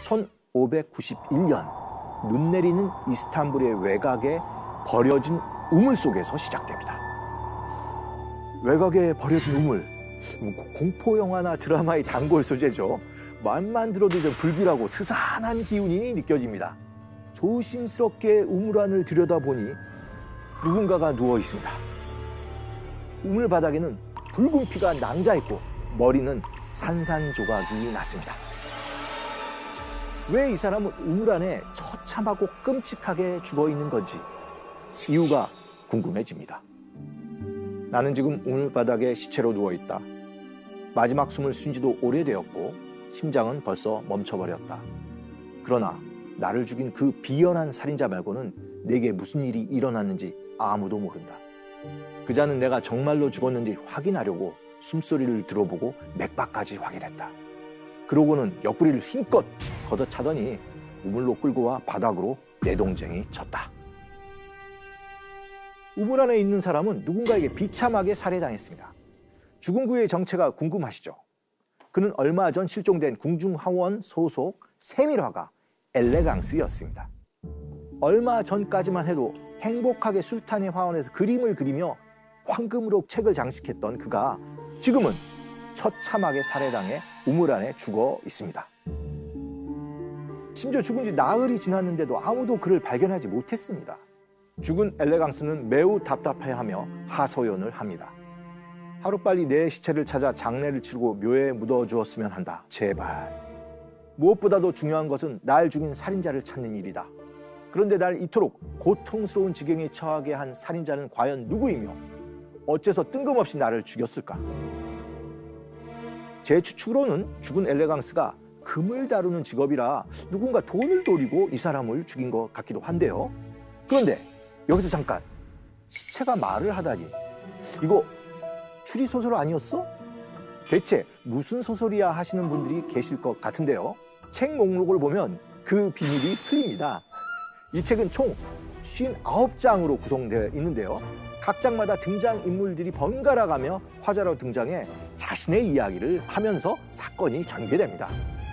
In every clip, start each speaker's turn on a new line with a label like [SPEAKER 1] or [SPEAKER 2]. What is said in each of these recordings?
[SPEAKER 1] 1591년 눈 내리는 이스탄불의 외곽에 버려진 우물 속에서 시작됩니다. 외곽에 버려진 우물, 공포 영화나 드라마의 단골 소재죠. 말만 들어도 좀 불길하고 스산한 기운이 느껴집니다. 조심스럽게 우물 안을 들여다보니 누군가가 누워 있습니다. 우물 바닥에는 붉은 피가 낭자했고 머리는 산산조각이 났습니다. 왜 이 사람은 우물 안에 처참하고 끔찍하게 죽어 있는 건지 이유가 궁금해집니다. 나는 지금 우물 바닥에 시체로 누워 있다. 마지막 숨을 쉰 지도 오래되었고 심장은 벌써 멈춰버렸다. 그러나 나를 죽인 그 비열한 살인자 말고는 내게 무슨 일이 일어났는지 아무도 모른다. 그자는 내가 정말로 죽었는지 확인하려고 숨소리를 들어보고 맥박까지 확인했다. 그러고는 옆구리를 힘껏 걷어차더니 우물로 끌고 와 바닥으로 내동쟁이 쳤다. 우물 안에 있는 사람은 누군가에게 비참하게 살해당했습니다. 죽은 그의 정체가 궁금하시죠? 그는 얼마 전 실종된 궁중하원 소속 세밀화가 엘레강스였습니다. 얼마 전까지만 해도 행복하게 술탄의 화원에서 그림을 그리며 황금으로 책을 장식했던 그가 지금은 처참하게 살해당해 우물 안에 죽어 있습니다. 심지어 죽은 지 나흘이 지났는데도 아무도 그를 발견하지 못했습니다. 죽은 엘레강스는 매우 답답해하며 하소연을 합니다. 하루빨리 내 시체를 찾아 장례를 치르고 묘에 묻어주었으면 한다. 제발. 무엇보다도 중요한 것은 날 죽인 살인자를 찾는 일이다. 그런데 날 이토록 고통스러운 지경에 처하게 한 살인자는 과연 누구이며 어째서 뜬금없이 나를 죽였을까? 제 추측으로는 죽은 엘레강스가 금을 다루는 직업이라 누군가 돈을 노리고 이 사람을 죽인 것 같기도 한데요. 그런데 여기서 잠깐, 시체가 말을 하다니, 이거 추리소설 아니었어? 대체 무슨 소설이야 하시는 분들이 계실 것 같은데요. 책 목록을 보면 그 비밀이 풀립니다. 이 책은 총 59장으로 구성되어 있는데요. 각 장마다 등장인물들이 번갈아 가며 화자로 등장해 자신의 이야기를 하면서 사건이 전개됩니다.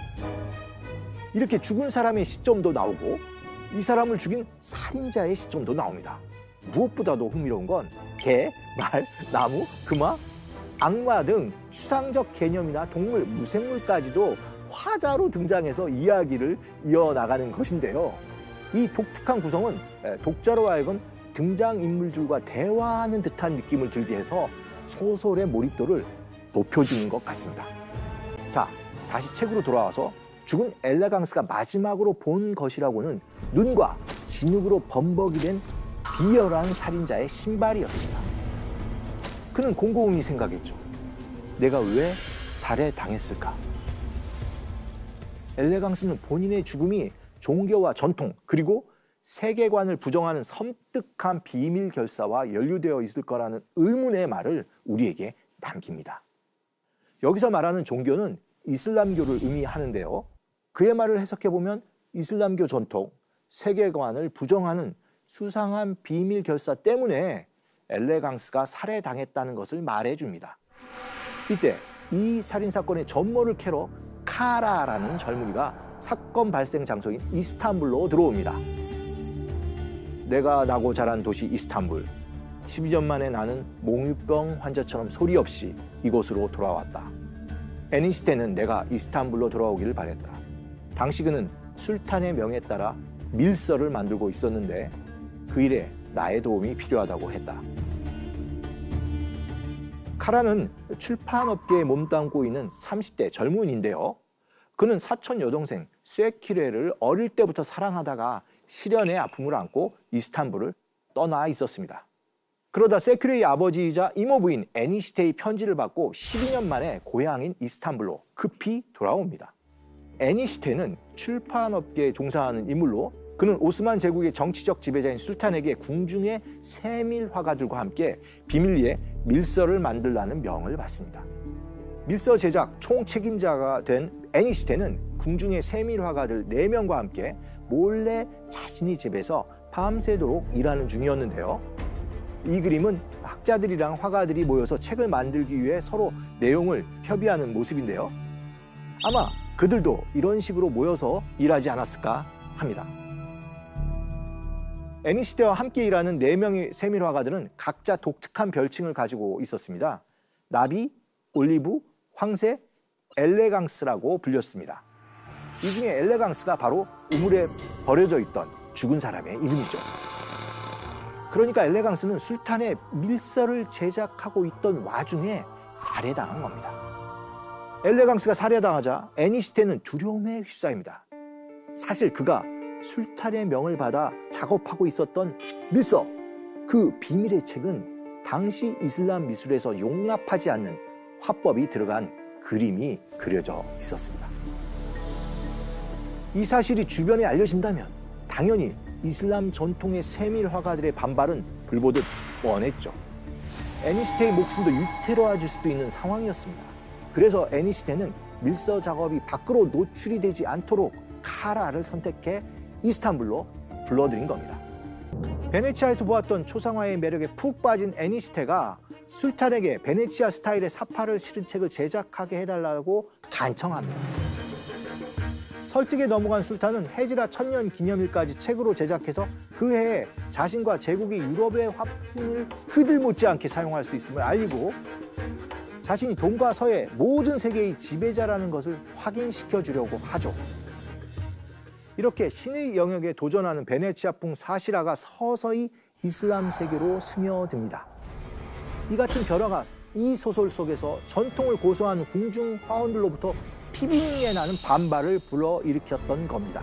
[SPEAKER 1] 이렇게 죽은 사람의 시점도 나오고 이 사람을 죽인 살인자의 시점도 나옵니다. 무엇보다도 흥미로운 건 개, 말, 나무, 금화, 악마 등 추상적 개념이나 동물, 무생물까지도 화자로 등장해서 이야기를 이어나가는 것인데요. 이 독특한 구성은 독자로 하여금 등장인물들과 대화하는 듯한 느낌을 들게 해서 소설의 몰입도를 높여주는 것 같습니다. 자, 다시 책으로 돌아와서 죽은 엘레강스가 마지막으로 본 것이라고는 눈과 진흙으로 범벅이 된 비열한 살인자의 신발이었습니다. 그는 곰곰이 생각했죠. 내가 왜 살해당했을까? 엘레강스는 본인의 죽음이 종교와 전통 그리고 세계관을 부정하는 섬뜩한 비밀 결사와 연루되어 있을 거라는 의문의 말을 우리에게 남깁니다. 여기서 말하는 종교는 이슬람교를 의미하는데요. 그의 말을 해석해보면 이슬람교 전통, 세계관을 부정하는 수상한 비밀 결사 때문에 엘레강스가 살해당했다는 것을 말해줍니다. 이때 이 살인사건의 전모를 캐러 카라라는 젊은이가 사건 발생 장소인 이스탄불로 들어옵니다. 내가 나고 자란 도시 이스탄불. 12년 만에 나는 몽유병 환자처럼 소리 없이 이곳으로 돌아왔다. 에니시테는 내가 이스탄불로 돌아오기를 바랬다. 당시 그는 술탄의 명에 따라 밀서를 만들고 있었는데 그 일에 나의 도움이 필요하다고 했다. 카라는 출판업계에 몸담고 있는 30대 젊은인데요. 그는 사촌 여동생 쇠키레를 어릴 때부터 사랑하다가 실연의 아픔을 안고 이스탄불을 떠나 있었습니다. 그러다 쇠키레의 아버지이자 이모부인 에니시테의 편지를 받고 12년 만에 고향인 이스탄불로 급히 돌아옵니다. 에니시테는 출판업계에 종사하는 인물로 그는 오스만 제국의 정치적 지배자인 술탄에게 궁중의 세밀 화가들과 함께 비밀리에 밀서를 만들라는 명을 받습니다. 밀서 제작 총책임자가 된 에니시테는 궁중의 세밀 화가들 4명과 함께 몰래 자신의 집에서 밤새도록 일하는 중이었는데요. 이 그림은 학자들이랑 화가들이 모여서 책을 만들기 위해 서로 내용을 협의하는 모습인데요. 아마 그들도 이런 식으로 모여서 일하지 않았을까 합니다. 애니시대와 함께 일하는 4명의 세밀화가들은 각자 독특한 별칭을 가지고 있었습니다. 나비, 올리브, 황새, 엘레강스라고 불렸습니다. 이 중에 엘레강스가 바로 우물에 버려져 있던 죽은 사람의 이름이죠. 그러니까 엘레강스는 술탄의 밀서를 제작하고 있던 와중에 살해당한 겁니다. 엘레강스가 살해당하자 애니시테는 두려움에 휩싸입니다. 사실 그가 술탄의 명을 받아 작업하고 있었던 밀서, 그 비밀의 책은 당시 이슬람 미술에서 용납하지 않는 화법이 들어간 그림이 그려져 있었습니다. 이 사실이 주변에 알려진다면 당연히 이슬람 전통의 세밀 화가들의 반발은 불보듯 뻔했죠. 애니시테의 목숨도 위태로워질 수도 있는 상황이었습니다. 그래서 애니시테는 밀서 작업이 밖으로 노출이 되지 않도록 카라를 선택해 이스탄불로 불러들인 겁니다. 베네치아에서 보았던 초상화의 매력에 푹 빠진 애니시테가 술탄에게 베네치아 스타일의 사파를 실은 책을 제작하게 해달라고 간청합니다. 설득에 넘어간 술탄은 헤지라 1000년 기념일까지 책으로 제작해서 그 해에 자신과 제국이 유럽의 화풍을 그들 못지않게 사용할 수 있음을 알리고 자신이 동과 서의 모든 세계의 지배자라는 것을 확인시켜 주려고 하죠. 이렇게 신의 영역에 도전하는 베네치아풍 사시라가 서서히 이슬람 세계로 스며듭니다. 이 같은 변화가 이 소설 속에서 전통을 고수하는 궁중 화원들로부터 피비린내 나는 반발을 불러일으켰던 겁니다.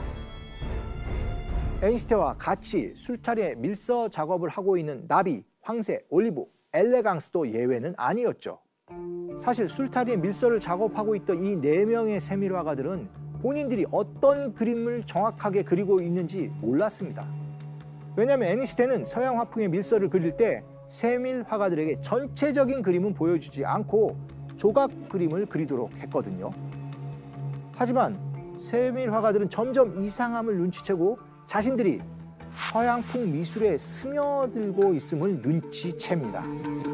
[SPEAKER 1] 애니시테와 같이 술탄의 밀서 작업을 하고 있는 나비, 황새, 올리브, 엘레강스도 예외는 아니었죠. 사실 술탄의 밀서를 작업하고 있던 이 4명의 세밀화가들은 본인들이 어떤 그림을 정확하게 그리고 있는지 몰랐습니다. 왜냐하면 애니시테는 서양 화풍의 밀서를 그릴 때 세밀 화가들에게 전체적인 그림은 보여주지 않고 조각 그림을 그리도록 했거든요. 하지만 세밀 화가들은 점점 이상함을 눈치채고 자신들이 서양풍 미술에 스며들고 있음을 눈치챕니다.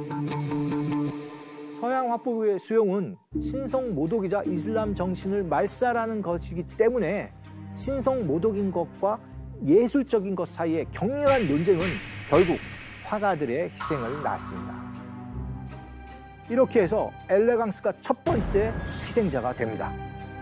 [SPEAKER 1] 서양 화법의 수용은 신성모독이자 이슬람 정신을 말살하는 것이기 때문에 신성모독인 것과 예술적인 것 사이의 격렬한 논쟁은 결국 화가들의 희생을 낳습니다. 이렇게 해서 엘레강스가 첫 번째 희생자가 됩니다.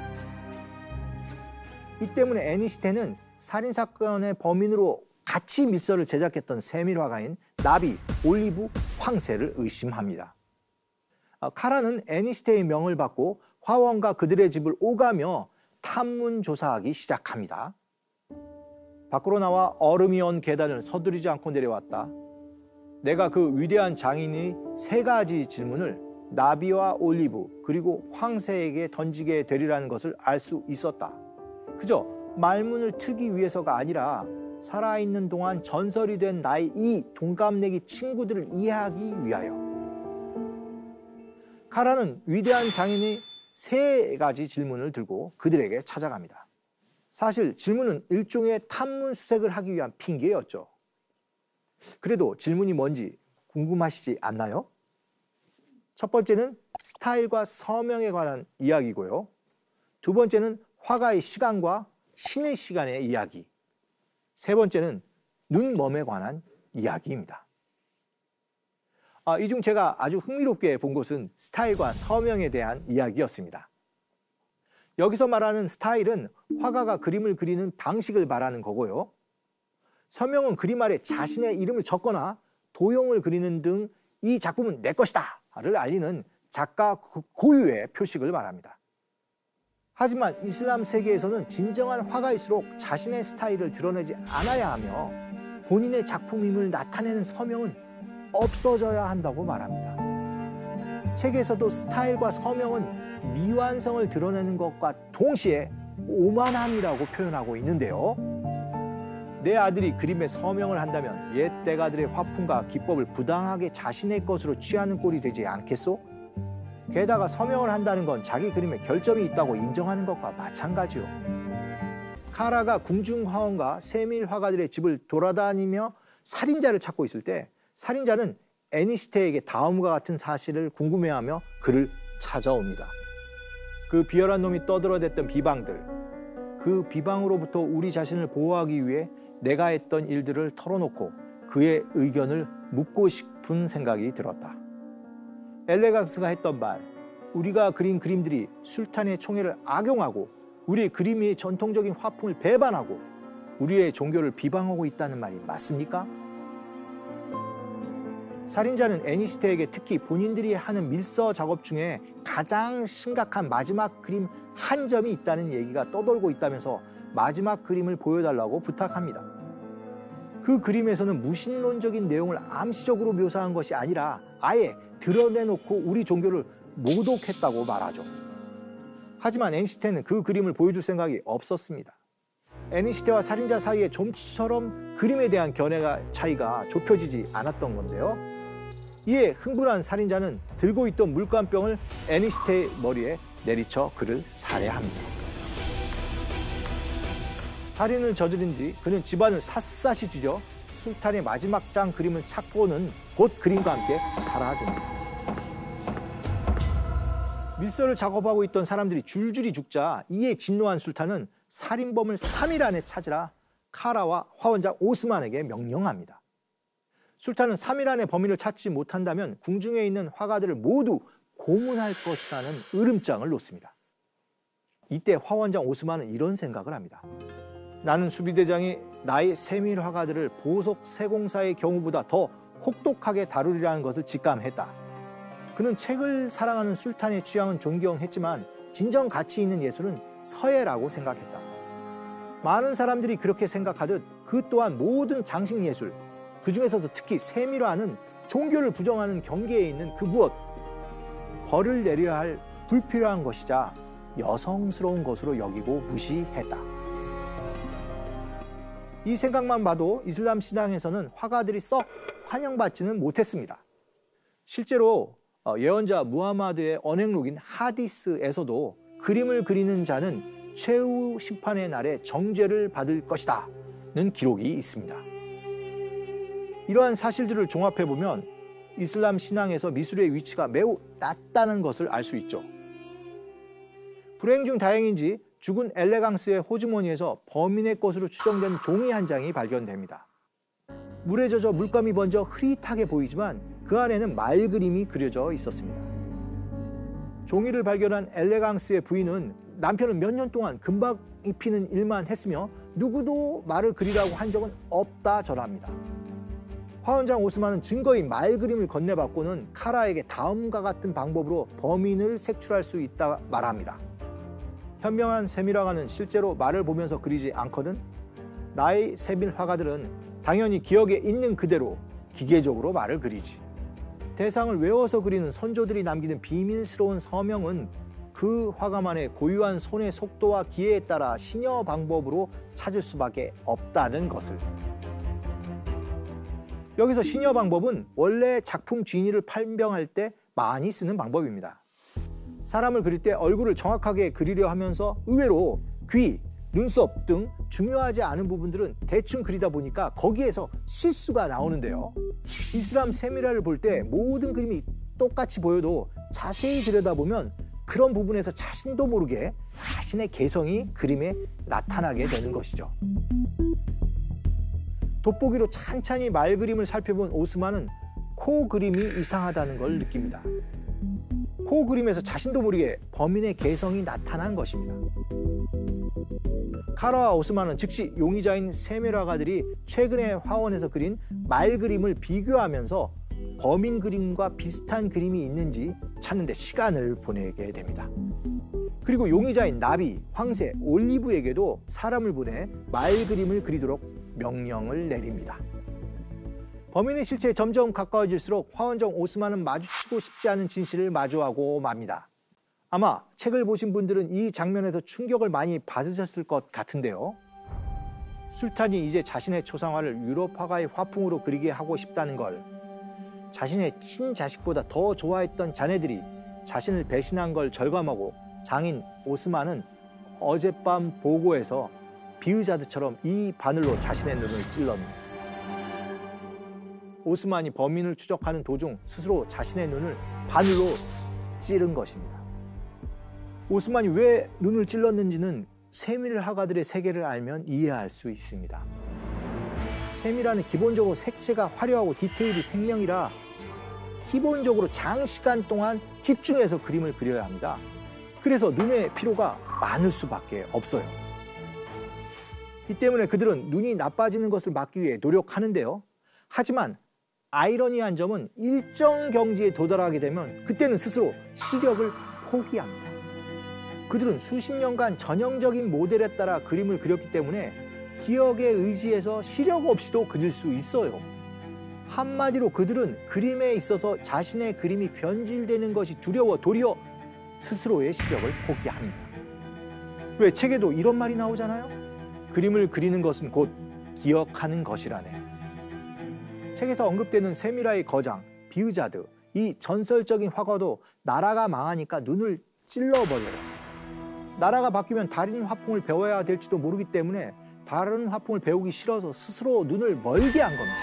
[SPEAKER 1] 이 때문에 애니시테는 살인사건의 범인으로 같이 밀서를 제작했던 세밀 화가인 나비, 올리브, 황새를 의심합니다. 카라는 애니시테의 명을 받고 화원과 그들의 집을 오가며 탐문 조사하기 시작합니다. 밖으로 나와 얼음이 언 계단을 서두르지 않고 내려왔다. 내가 그 위대한 장인의 3가지 질문을 나비와 올리브 그리고 황새에게 던지게 되리라는 것을 알 수 있었다. 그저 말문을 트기 위해서가 아니라 살아있는 동안 전설이 된 나의 이 동갑내기 친구들을 이해하기 위하여. 카라는 위대한 장인의 3가지 질문을 들고 그들에게 찾아갑니다. 사실 질문은 일종의 탐문 수색을 하기 위한 핑계였죠. 그래도 질문이 뭔지 궁금하시지 않나요? 첫 번째는 스타일과 서명에 관한 이야기고요. 두 번째는 화가의 시간과 신의 시간의 이야기. 세 번째는 눈멈에 관한 이야기입니다. 이 중 제가 아주 흥미롭게 본 것은 스타일과 서명에 대한 이야기였습니다. 여기서 말하는 스타일은 화가가 그림을 그리는 방식을 말하는 거고요. 서명은 그림 아래 자신의 이름을 적거나 도형을 그리는 등 이 작품은 내 것이다를 알리는 작가 고유의 표식을 말합니다. 하지만 이슬람 세계에서는 진정한 화가일수록 자신의 스타일을 드러내지 않아야 하며 본인의 작품임을 나타내는 서명은 없어져야 한다고 말합니다. 책에서도 스타일과 서명은 미완성을 드러내는 것과 동시에 오만함이라고 표현하고 있는데요. 내 아들이 그림에 서명을 한다면 옛 대가들의 화풍과 기법을 부당하게 자신의 것으로 취하는 꼴이 되지 않겠소? 게다가 서명을 한다는 건 자기 그림에 결점이 있다고 인정하는 것과 마찬가지요. 카라가 궁중화원과 세밀 화가들의 집을 돌아다니며 살인자를 찾고 있을 때 살인자는 애니시테에게 다음과 같은 사실을 궁금해하며 그를 찾아옵니다. 그 비열한 놈이 떠들어댔던 비방들, 그 비방으로부터 우리 자신을 보호하기 위해 내가 했던 일들을 털어놓고 그의 의견을 묻고 싶은 생각이 들었다. 엘레강스가 했던 말, 우리가 그린 그림들이 술탄의 총애를 악용하고 우리의 그림의 전통적인 화풍을 배반하고 우리의 종교를 비방하고 있다는 말이 맞습니까? 살인자는 애니시테에게 특히 본인들이 하는 밀서 작업 중에 가장 심각한 마지막 그림 한 점이 있다는 얘기가 떠돌고 있다면서 마지막 그림을 보여달라고 부탁합니다. 그 그림에서는 무신론적인 내용을 암시적으로 묘사한 것이 아니라 아예 드러내놓고 우리 종교를 모독했다고 말하죠. 하지만 애니시테는 그 그림을 보여줄 생각이 없었습니다. 애니시테와 살인자 사이에 좀처럼 그림에 대한 견해가 차이가 좁혀지지 않았던 건데요. 이에 흥분한 살인자는 들고 있던 물감병을 애니시테의 머리에 내리쳐 그를 살해합니다. 살인을 저지른 뒤 그는 집안을 샅샅이 뒤져 술탄의 마지막 장 그림을 찾고는 곧 그림과 함께 사라집니다. 밀서를 작업하고 있던 사람들이 줄줄이 죽자 이에 진노한 술탄은 살인범을 3일 안에 찾으라 카라와 화원장 오스만에게 명령합니다. 술탄은 3일 안에 범인을 찾지 못한다면 궁중에 있는 화가들을 모두 고문할 것이라는 으름장을 놓습니다. 이때 화원장 오스만은 이런 생각을 합니다. 나는 수비대장이 나의 세밀 화가들을 보석 세공사의 경우보다 더 혹독하게 다루리라는 것을 직감했다. 그는 책을 사랑하는 술탄의 취향은 존경했지만 진정 가치 있는 예술은 서예라고 생각했다. 많은 사람들이 그렇게 생각하듯 그 또한 모든 장식예술, 그 중에서도 특히 세밀화는 종교를 부정하는 경계에 있는 그 무엇, 벌을 내려야 할 불필요한 것이자 여성스러운 것으로 여기고 무시했다. 이 생각만 봐도 이슬람 신앙에서는 화가들이 썩 환영받지는 못했습니다. 실제로 예언자 무하마드의 언행록인 하디스에서도 그림을 그리는 자는 최후 심판의 날에 정죄를 받을 것이다 는 기록이 있습니다. 이러한 사실들을 종합해보면 이슬람 신앙에서 미술의 위치가 매우 낮다는 것을 알 수 있죠. 불행 중 다행인지 죽은 엘레강스의 호주머니에서 범인의 것으로 추정된 종이 한 장이 발견됩니다. 물에 젖어 물감이 번져 흐릿하게 보이지만 그 안에는 말 그림이 그려져 있었습니다. 종이를 발견한 엘레강스의 부인은 남편은 몇 년 동안 금박 입히는 일만 했으며 누구도 말을 그리라고 한 적은 없다 전합니다. 화원장 오스만은 증거인 말 그림을 건네받고는 카라에게 다음과 같은 방법으로 범인을 색출할 수 있다 말합니다. 현명한 세밀화가는 실제로 말을 보면서 그리지 않거든. 나의 세밀 화가들은 당연히 기억에 있는 그대로 기계적으로 말을 그리지. 대상을 외워서 그리는 선조들이 남기는 비밀스러운 서명은 그 화가만의 고유한 손의 속도와 기회에 따라 시녀 방법으로 찾을 수밖에 없다는 것을. 여기서 시녀 방법은 원래 작품 진위를 판명할 때 많이 쓰는 방법입니다. 사람을 그릴 때 얼굴을 정확하게 그리려 하면서 의외로 귀, 눈썹 등 중요하지 않은 부분들은 대충 그리다 보니까 거기에서 실수가 나오는데요. 이슬람 세밀화를 볼 때 모든 그림이 똑같이 보여도 자세히 들여다보면 그런 부분에서 자신도 모르게 자신의 개성이 그림에 나타나게 되는 것이죠. 돋보기로 찬찬히 말 그림을 살펴본 오스만은 코 그림이 이상하다는 걸 느낍니다. 코 그림에서 자신도 모르게 범인의 개성이 나타난 것입니다. 카라와 오스만은 즉시 용의자인 세밀화가들이 최근에 화원에서 그린 말 그림을 비교하면서 범인 그림과 비슷한 그림이 있는지 찾는 데 시간을 보내게 됩니다. 그리고 용의자인 나비, 황새, 올리브에게도 사람을 보내 말 그림을 그리도록 명령을 내립니다. 범인의 실체에 점점 가까워질수록 화원장 오스만은 마주치고 싶지 않은 진실을 마주하고 맙니다. 아마 책을 보신 분들은 이 장면에서 충격을 많이 받으셨을 것 같은데요. 술탄이 이제 자신의 초상화를 유럽 화가의 화풍으로 그리게 하고 싶다는 걸, 자신의 친자식보다 더 좋아했던 자네들이 자신을 배신한 걸 절감하고 장인 오스만은 어젯밤 보고에서 비의자드처럼 이 바늘로 자신의 눈을 찔렀습니다. 오스만이 범인을 추적하는 도중 스스로 자신의 눈을 바늘로 찌른 것입니다. 오스만이 왜 눈을 찔렀는지는 세밀 화가들의 세계를 알면 이해할 수 있습니다. 세밀화는 기본적으로 색채가 화려하고 디테일이 생명이라 기본적으로 장시간 동안 집중해서 그림을 그려야 합니다. 그래서 눈의 피로가 많을 수밖에 없어요. 이 때문에 그들은 눈이 나빠지는 것을 막기 위해 노력하는데요. 하지만 아이러니한 점은 일정 경지에 도달하게 되면 그때는 스스로 시력을 포기합니다. 그들은 수십 년간 전형적인 모델에 따라 그림을 그렸기 때문에 기억에 의지해서 시력 없이도 그릴 수 있어요. 한마디로 그들은 그림에 있어서 자신의 그림이 변질되는 것이 두려워 도리어 스스로의 시력을 포기합니다. 왜 책에도 이런 말이 나오잖아요. 그림을 그리는 것은 곧 기억하는 것이라네. 책에서 언급되는 세미라의 거장 비으자드, 이 전설적인 화가도 나라가 망하니까 눈을 찔러버려요. 나라가 바뀌면 다른 화풍을 배워야 될지도 모르기 때문에 다른 화풍을 배우기 싫어서 스스로 눈을 멀게 한 겁니다.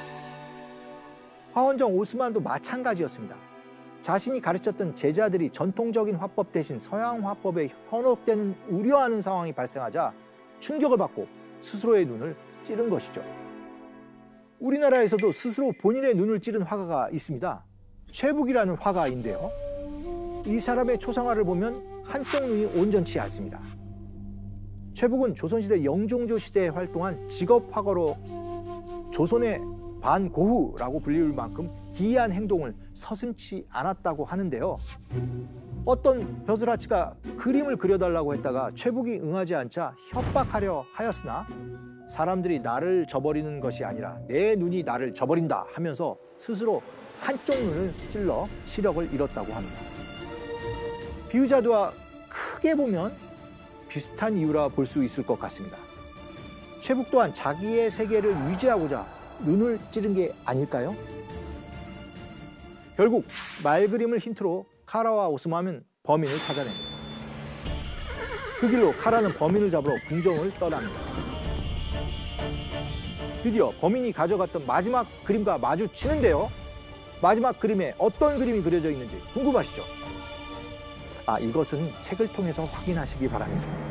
[SPEAKER 1] 화원정 오스만도 마찬가지였습니다. 자신이 가르쳤던 제자들이 전통적인 화법 대신 서양 화법에 현혹되는 우려하는 상황이 발생하자 충격을 받고 스스로의 눈을 찌른 것이죠. 우리나라에서도 스스로 본인의 눈을 찌른 화가가 있습니다. 최북이라는 화가인데요. 이 사람의 초상화를 보면 한쪽 눈이 온전치 않습니다. 최북은 조선시대 영종조 시대에 활동한 직업화가로 조선의 반고흐라고 불릴 만큼 기이한 행동을 서슴지 않았다고 하는데요. 어떤 벼슬아치가 그림을 그려달라고 했다가 최북이 응하지 않자 협박하려 하였으나 사람들이 나를 저버리는 것이 아니라 내 눈이 나를 저버린다 하면서 스스로 한쪽 눈을 찔러 시력을 잃었다고 합니다. 비으자드와 크게 보면 비슷한 이유라 볼 수 있을 것 같습니다. 최북 또한 자기의 세계를 유지하고자 눈을 찌른 게 아닐까요? 결국 말그림을 힌트로 카라와 오스만은 범인을 찾아냅니다. 그 길로 카라는 범인을 잡으러 궁정을 떠납니다. 드디어 범인이 가져갔던 마지막 그림과 마주치는데요. 마지막 그림에 어떤 그림이 그려져 있는지 궁금하시죠? 이것은 책을 통해서 확인하시기 바랍니다.